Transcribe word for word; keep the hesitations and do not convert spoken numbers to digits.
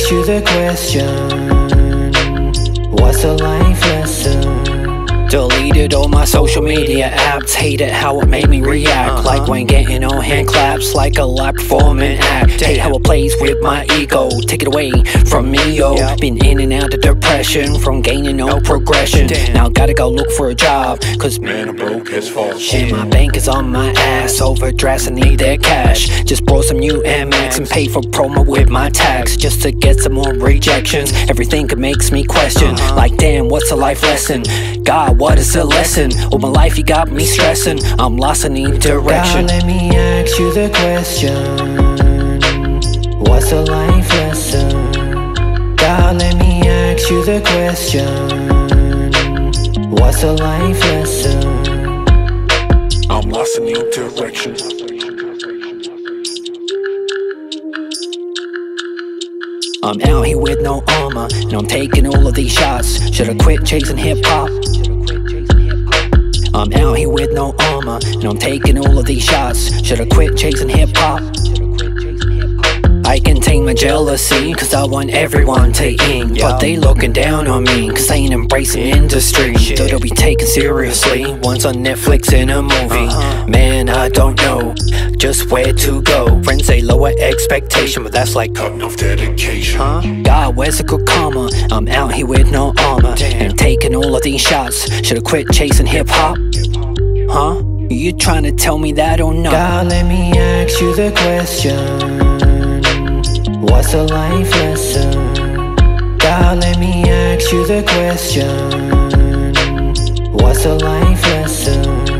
ask you the question, what's a life lesson? Deleted all my social media apps. Hated how it made me react, uh-huh. Like when getting on hand claps, like a live performing act. Damn. Hate how it plays with my ego. Take it away from me, yo. Yep. Been in and out of depression from gaining no progression. Damn. Now gotta go look for a job, cause man, I'm broke as fuck. And my bank is on my ass. Overdrafts, I need that cash. Just brought some new M X and pay for promo with my tax, just to get some more rejections. Everything it makes me question, uh-huh. Like damn, what's a life lesson? God, what is a lesson? All my life you got me stressing. I'm lost in need direction. God, let me ask you the question, what's a life lesson? God, let me ask you the question, what's a life lesson? I'm lost in need direction. I'm out here with no armor, and I'm taking all of these shots. Should've quit chasing hip-hop. I'm out here with no armor, and I'm taking all of these shots. Should've quit chasing hip-hop. I contain my jealousy, cause I want everyone to eat, but they looking down on me, cause they ain't embracing industry. Though they'll be taken seriously once on Netflix in a movie. uh-huh. Man, I don't know just where to go. Friends say lower expectation, but that's like cutting off dedication. Huh? God, where's the good karma? I'm out here with no armor. Damn. And taking all of these shots. Should've quit chasing hip-hop. Huh? You trying to tell me that or not? God, let me ask you the question, what's a life lesson? God, let me ask you the question, what's a life lesson?